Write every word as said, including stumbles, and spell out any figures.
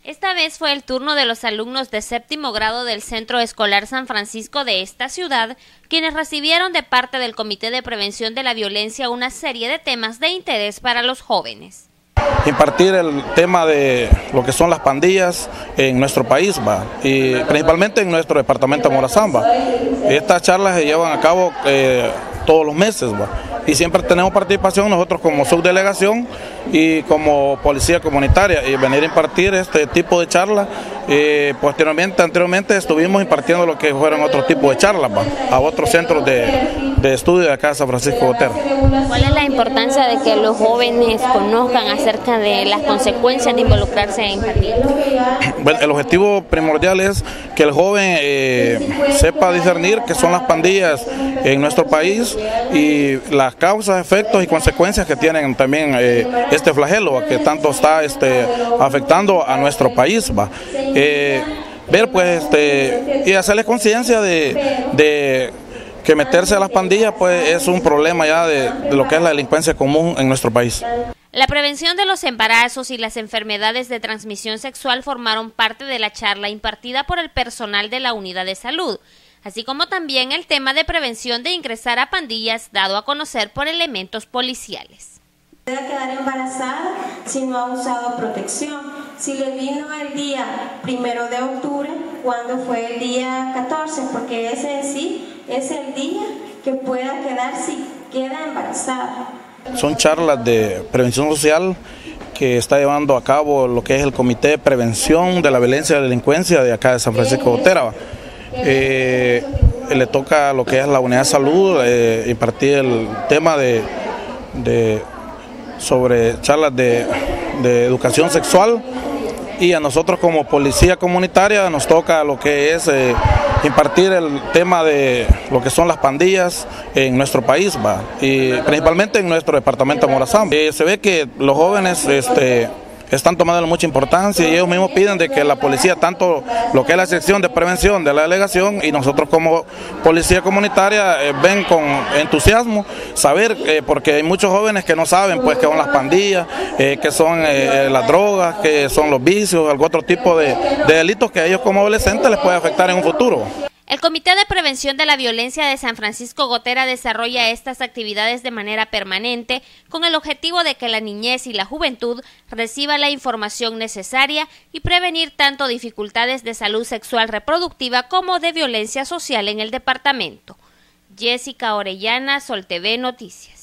Esta vez fue el turno de los alumnos de séptimo grado del Centro Escolar San Francisco de esta ciudad, quienes recibieron de parte del Comité de Prevención de la Violencia una serie de temas de interés para los jóvenes. Impartir el tema de lo que son las pandillas en nuestro país, va, y principalmente en nuestro departamento de Morazán, va. Estas charlas se llevan a cabo eh, todos los meses, va, y siempre tenemos participación nosotros como subdelegación y como policía comunitaria, y venir a impartir este tipo de charlas. Eh, posteriormente, anteriormente estuvimos impartiendo lo que fueron otros tipos de charlas, va, a otros centros de, de estudio de acá de San Francisco Gotera. ¿Cuál es la importancia de que los jóvenes conozcan acerca de las consecuencias de involucrarse en pandillas? Bueno, el objetivo primordial es que el joven eh, sepa discernir qué son las pandillas en nuestro país y las causas, efectos y consecuencias que tienen también eh, este flagelo que tanto está este, afectando a nuestro país, va. Eh, ver pues este y hacerles conciencia de, de que meterse a las pandillas pues es un problema ya de, de lo que es la delincuencia común en nuestro país. La prevención de los embarazos y las enfermedades de transmisión sexual formaron parte de la charla impartida por el personal de la unidad de salud, así como también el tema de prevención de ingresar a pandillas dado a conocer por elementos policiales. Puede quedar embarazada si no ha usado protección. Si le vino el día primero de octubre, cuando fue el día catorce, porque ese en sí es el día que pueda quedar si queda embarazada. Son charlas de prevención social que está llevando a cabo lo que es el Comité de Prevención de la Violencia y la Delincuencia de acá de San Francisco Gotera. Eh, le toca a lo que es la unidad de salud eh, impartir el tema de, de sobre charlas de, de educación sexual, y a nosotros como policía comunitaria nos toca lo que es eh, impartir el tema de lo que son las pandillas en nuestro país, va, y principalmente en nuestro departamento de Morazán. Eh, se ve que los jóvenes este, están tomando mucha importancia y ellos mismos piden de que la policía, tanto lo que es la sección de prevención de la delegación y nosotros como policía comunitaria, eh, ven con entusiasmo saber, eh, porque hay muchos jóvenes que no saben pues que son las pandillas, eh, que son eh, las drogas, que son los vicios, algún otro tipo de, de delitos que a ellos como adolescentes les puede afectar en un futuro. El Comité de Prevención de la Violencia de San Francisco Gotera desarrolla estas actividades de manera permanente con el objetivo de que la niñez y la juventud reciba la información necesaria y prevenir tanto dificultades de salud sexual reproductiva como de violencia social en el departamento. Jessica Orellana, Sol T V Noticias.